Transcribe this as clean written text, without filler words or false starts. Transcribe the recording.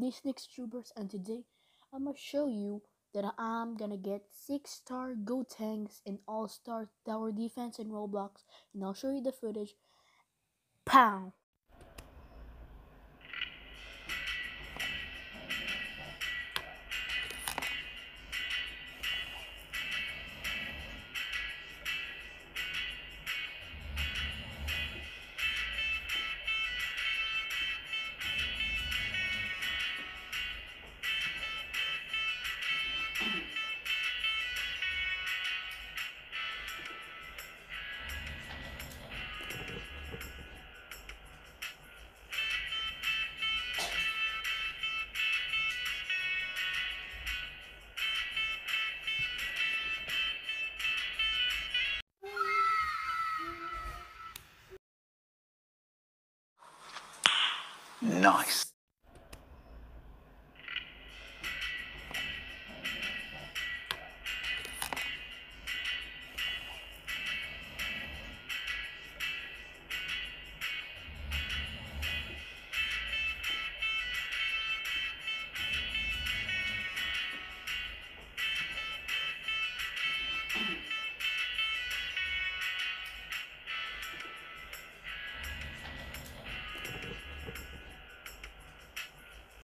Disney Tubers, and today I'm gonna show you that I'm gonna get 6-star Gotenks in All-Star Tower Defense in Roblox, and I'll show you the footage. Pow! Nice.